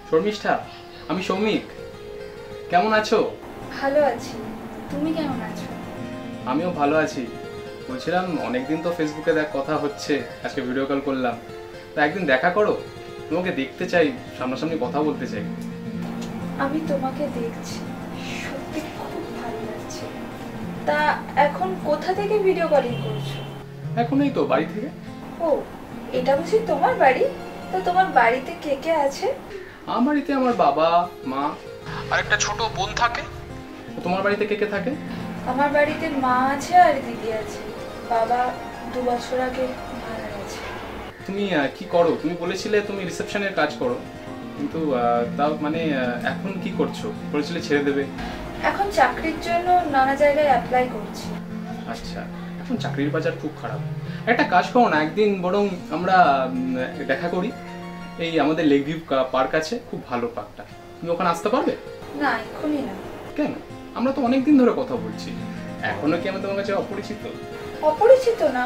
শর্মিষ্ঠা, আমি সৌমিক। কেমন আছো? ভালো আছি, তুমি কেমন আছো? আমিও ভালো আছি। বলছিলাম অনেকদিন তো ফেসবুকে কথা হচ্ছে, আজকে ভিডিও কল করলাম, তা একদিন দেখা করো, তোমাকে দেখতে চাই, সামনাসামনি কথা বলতে চাই। আমি তোমাকে দেখছি, সত্যি খুব ভালো লাগছে। তা এখন কোথা থেকে ভিডিও কলিং করছো? এখন এই তো বাড়ি থেকে। ও, এটা বুঝি তোমার বাড়ি? তা তোমার বাড়িতে কে কে আছে? আমার বাড়িতে আমার বাবা, মা আর একটা ছোট বোন থাকে। তোমার বাড়িতে কে কে থাকে? আমার বাড়িতে মা আছে আর দিদি আছে। বাবা 2 বছর আগে মারা গেছে। তুমি কি করো? তুমি বলেছিলে তুমি রিসেপশনের কাজ করো, কিন্তু তাও মানে এখন কি করছো? বলেছিলে ছেড়ে দেবে। এখন চাকরির জন্য নানা জায়গায় অ্যাপ্লাই করছি। আচ্ছা, এখন চাকরির বাজার খুব খারাপ। একটা কাজ করো না, একদিন বরং আমরা দেখা করি। এই আমাদের লেক ভিউ পার্ক আছে, খুব ভালো পার্কটা, তুমি ওখানে আসতে পারবে? না, এখনই না। কেন? আমরা তো অনেকদিন ধরে কথা বলছি, এখনো কি আমি তোমার কাছে অপরিচিত? অপরিচিত না,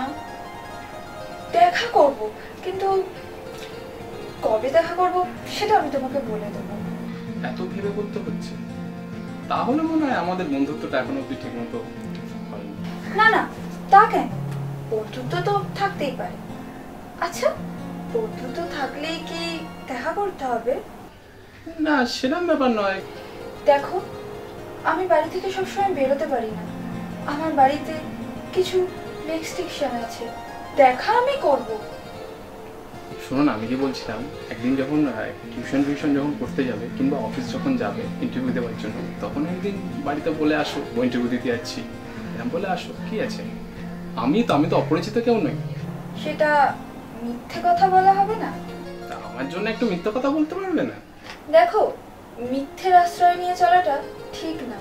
দেখা করব, কিন্তু কবে দেখা করব সেটা আমি তোমাকে বলে দেবো। এত ভেবে বলতে হচ্ছে? তাহলে মনে হয় আমাদের বন্ধুত্বটা এখনো অব্দি ঠিক মতো হয়নি। না না, তা কেন? বন্ধুত্ব তো থাকতেই পারে। আচ্ছা, বন্ধুত্ব থাকলেই কি দেখা করতে হবে? না, সেরকম ব্যাপার নয়। দেখো, আমি বাড়ি থেকে সবসময় বেরোতে পারি না। আমার বাড়িতে কিছু রেস্ট্রিকশন আছে, দেখা আমি করব। শোনো না, আমি কি বলছিলাম, একদিন যখন টিউশন যখন করতে যাবে কিংবা অফিস যখন যাবে ইন্টারভিউ দেওয়ার জন্য, তখন একদিন বাড়িতে বলে আসো ইন্টারভিউ দিতে যাচ্ছি, এরকম বলে আসো, কি আছে? আমি তো অপরিচিত কেউ নই। সেটা মিথ্যে কথা বলা হবে না? তা আমার জন্য একটু মিথ্যে কথা বলতে পারবে না? দেখো, মিথ্যের আশ্রয় নিয়ে চলাটা ঠিক না।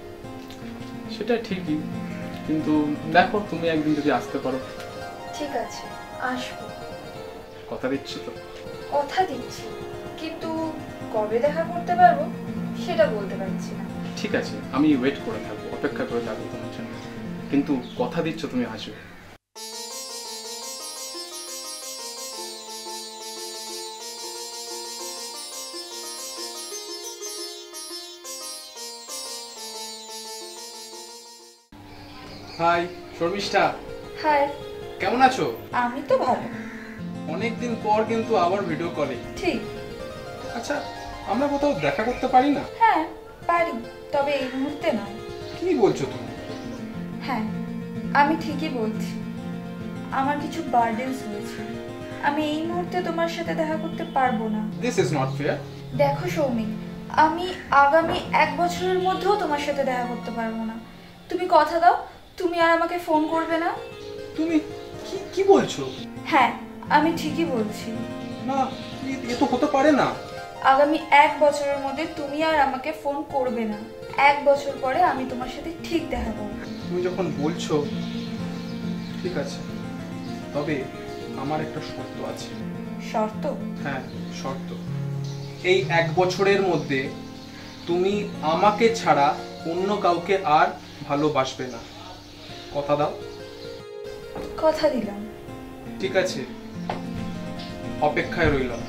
সেটা ঠিকই, কিন্তু দেখো তুমি একদিন যদি আসতে পারো। ঠিক আছে, আসবো। কথা দিচ্ছি তো? কথা দিচ্ছি, কিন্তু কবে দেখা করতে পারবো সেটা বলতে পারছি না। ঠিক আছে, আমি ওয়েট করে থাকবো, অপেক্ষা করে থাকবো তোমার জন্য, কিন্তু কথা দিচ্ছ তুমি আসবে। হাই শর্মিষ্ঠা। হাই। কেমন আছো? আমি তো ভালো। অনেকদিন পর কিন্তু আবার ভিডিও কলে। ঠিক। আচ্ছা, আমরা কোথাও দেখা করতে পারি না? হ্যাঁ পারি, তবে এই মুহূর্তে নয়। কি বলছো তুমি? হ্যাঁ, আমি ঠিকই বলছি। আমার কিছু বার্ডেন্স হয়েছে, আমি এই মুহূর্তে তোমার সাথে দেখা করতে পারবো না। This is not fair. দেখো সৌমিক, আমি আগামী 1 বছরের মধ্যেও তোমার সাথে দেখা করতে পারবো না। তুমি কথা দাও, তুমি আর আমাকে ফোন করবে না। তুমি কি বলছো? হ্যাঁ, আমি ঠিকই বলছি। না, এ তো হতে পারে না। আগামী 1 বছরের মধ্যে তুমি আর আমাকে ফোন করবে না। 1 বছর পরে আমি তোমার সাথে ঠিক দেখা করব। তুমি যখন বলছো ঠিক আছে, তবে আমার একটা শর্ত আছে। শর্ত? হ্যাঁ, শর্ত। এই 1 বছরের মধ্যে তুমি আমাকে ছাড়া অন্য কাউকে আর ভালোবাসবে না, কথা দাও? কথা দিলাম। ঠিক আছে, অপেক্ষায় রইলাম।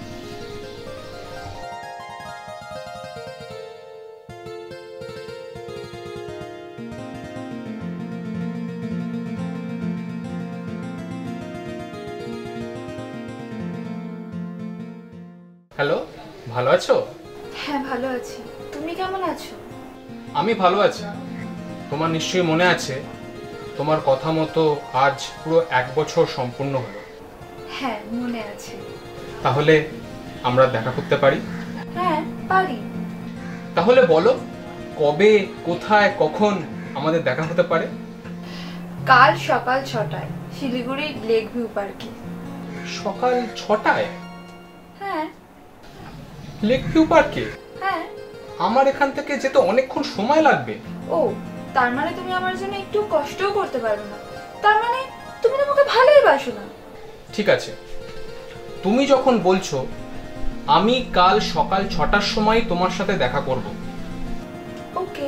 হ্যালো, ভালো আছো? হ্যাঁ ভালো আছি, তুমি কেমন আছো? আমি ভালো আছি। তোমার নিশ্চয়ই মনে আছে, তোমার কথা মতো আজ পুরো 1 বছর সম্পূর্ণ হলো। হ্যাঁ মনে আছে। তাহলে আমরা দেখা করতে পারি? হ্যাঁ পারি। তাহলে বলো, কবে, কোথায়, কখন আমাদের দেখা হতে পারে? কাল সকাল 6টায় শিলিগুড়ি লেক ভিউ পার্কে। সকাল 6টায়? হ্যাঁ। লেক ভিউ পার্কে? হ্যাঁ। আমার এখান থেকে যেতে অনেকক্ষণ সময় লাগবে। ও, তার মানে তুমি আমার জন্য একটু কষ্টও করতে পারবে না? তার মানে তুমি আমাকে ভালোই বাসো না? ঠিক আছে, তুমি যখন বলছো, আমি কাল সকাল 6টার সময় তোমার সাথে দেখা করব। ওকে।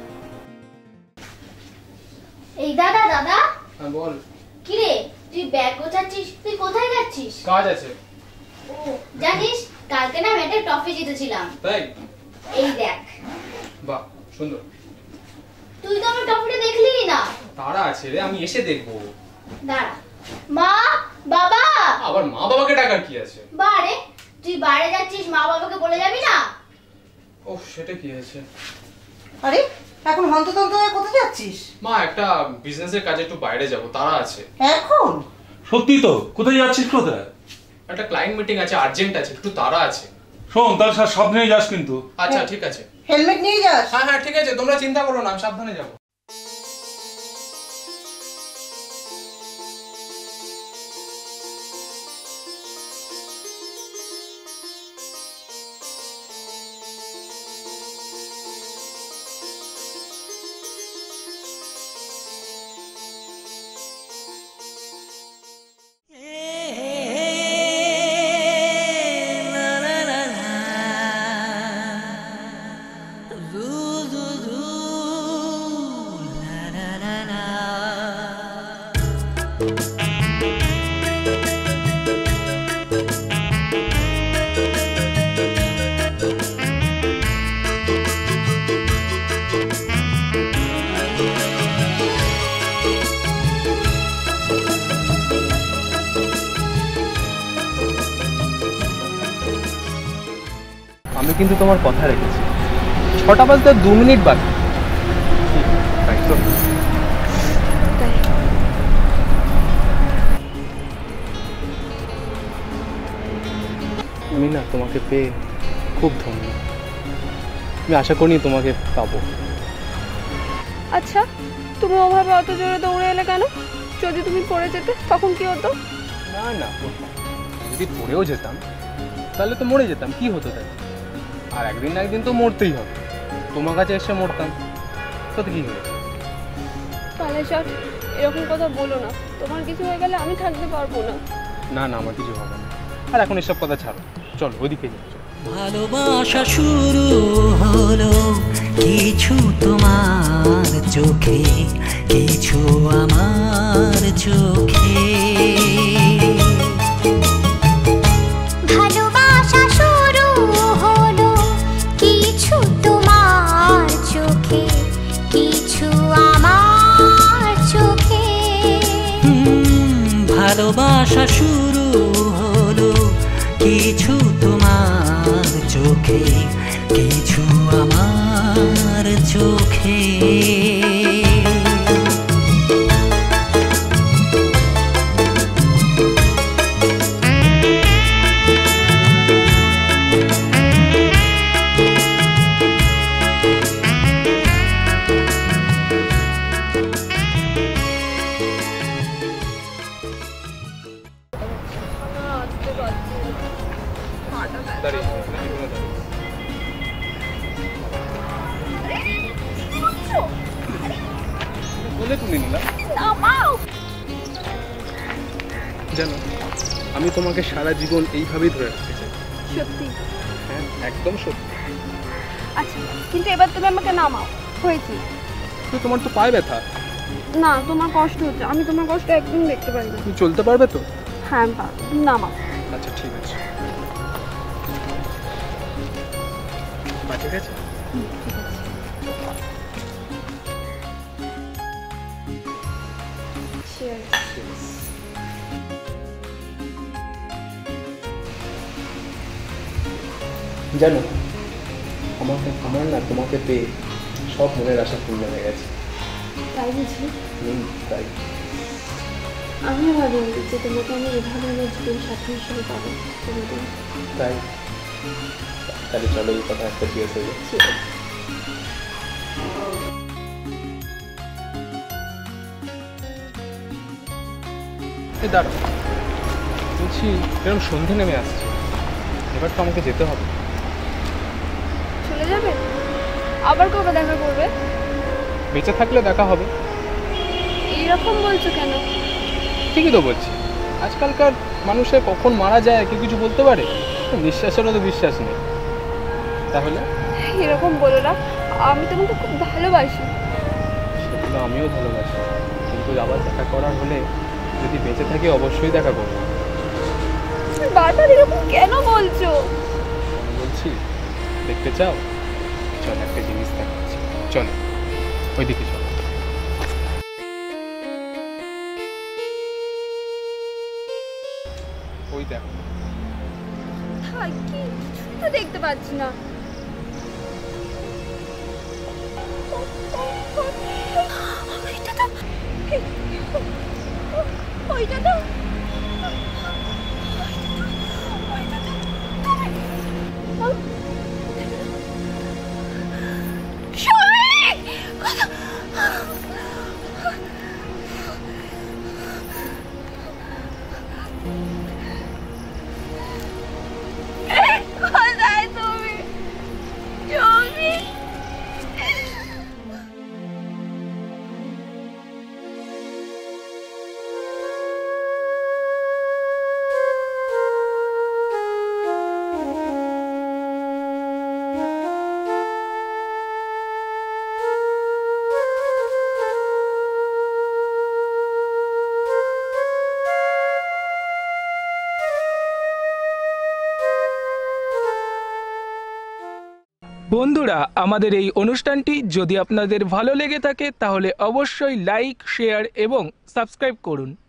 এই দাদা দাদা। হ্যাঁ বল। কি রে, তুই ব্যাগ গোছাচ্ছিস? তুই কোথায় যাচ্ছিস? কাজ আছে। ও, জানিস কালকে না আমি একটা ট্রফি জিতেছিলাম। তাই? এই দেখ। বাহ, সুন্দর। তুই তো আমার ট্রফিটা দেখলিই না। তারা আছে রে, আমি এসে দেখবো। দাঁড়া। মা, বাবা। আবার মা বাবাকে ডাকার কি আছে? বারে, তুই বাইরে যাচ্ছিস, মা বাবাকে বলে যাবি না? ওহ, সেটা কি আছে? আরে এখন হন্তদন্ত হয়ে কোথায় যাচ্ছিস? মা, একটা বিজনেসের কাজে একটু বাইরে যাব, তারা আছে। এখন? সত্যি তো? কোথায় যাচ্ছিস? কোথায়? একটা ক্লায়েন্ট মিটিং আছে, আর্জেন্ট আছে, একটু তারা আছে। শোন, তাহলে সাবধানে যাস কিন্তু। আচ্ছা ঠিক আছে। হেলমেট নিয়ে যাস? হ্যাঁ হ্যাঁ ঠিক আছে, তোমরা চিন্তা করো না, আমি সাবধানে যাবো। আমি কিন্তু তোমার কথা রেখেছি। 6টা বাজতে 2 মিনিট বাকি। তাই তো? আমি না তোমাকে পেয়ে খুব ধন্য। আমি আশা করিনি তোমাকে পাবো। আচ্ছা, তুমি ওভাবে অত জোরে দৌড়ে এলে কেন? যদি তুমি পড়ে যেতে তখন কি হতো? না না, যদি পড়েও যেতাম তাহলে তো মরে যেতাম, কি হতো তাই? আর একদিন না একদিন তো মরতেই হবে। তোমার কাছে এসে মরতাম তো কি হয়েছে? কালেশাট, এরকম কথা বলো না। তোমার কিছু হয়ে গেলে আমি থাকতে পারবো না। না না, আমার কিছু হবে না। আর এখন এসব কথা ছাড়ো, চলো ওইদিকে যাই। ভালোবাসা শুরু হলো কিছু তোমার চোখে, কিছু আমার চোখে। ভালোবাসা শুরু হলো কিছু তোমার চোখে, কিছু আমার চোখে। ভালোবাসা শুরু হলো কিছু তোমার চোখে, কিছু আমার চোখে। বলে তুমি নিলাম জানো, আমি তোমাকে সারা জীবন এইভাবেই ধরে রাখতে চাই। সত্যি? হ্যাঁ, একদম সত্যি। আচ্ছা, কিন্তু এবার তুমি আমাকে নামাও। হয়েছে? তো তোমার তো পায়ে ব্যথা। না, তোমার কষ্ট হচ্ছে। আমি তোমার কষ্ট একদম দেখতে পারি না। তুমি চলতে পারবে তো? হ্যাঁ, আমি পারবো। তুমি নামাও। আচ্ছা ঠিক আছে। ঠিক আছে। জানো, আমার না তোমাকে পেয়ে সব মনের আশা পূর্ণ হয়ে গেছে। তাই বুঝি? তাই আমিও ভাবিনি যে তোমাকে আমি এভাবে আমার জীবন সাথী হিসেবে পাবো। তাই তাহলে চলো এই কথা একটা জিজ্ঞেস হয়ে যায়। দাঁড়ো, বলছি এরকম সন্ধে নেমে আসছে, এবার তো আমাকে যেতে হবে। চলে যাবে? আবার কবে দেখা করবে? বেঁচে থাকলে দেখা হবে। এইরকম বলছো কেন? ঠিকই তো বলছি, আজকালকার মানুষে কখন মারা যায় কেউ কিছু বলতে পারে? নিঃশ্বাসেরও তো বিশ্বাস নেই। তাহলে এরকম বলো না, আমি তোমাকে খুব ভালোবাসি। সেগুলো আমিও ভালোবাসি, কিন্তু আবার দেখা করার হলে যদি বেঁচে থাকি অবশ্যই দেখা করবো। বারবার এরকম কেন বলছো? দেখতে চাও? চল একটা জিনিস দেখাচ্ছি, চলো ওইদিকে চলো। ওই দেখো। কি কিছুই দেখতে পাচ্ছি না। ওইটা তো বন্ধুরা, আমাদের এই অনুষ্ঠানটি যদি আপনাদের ভালো লেগে থাকে তাহলে অবশ্যই লাইক, শেয়ার এবং সাবস্ক্রাইব করুন।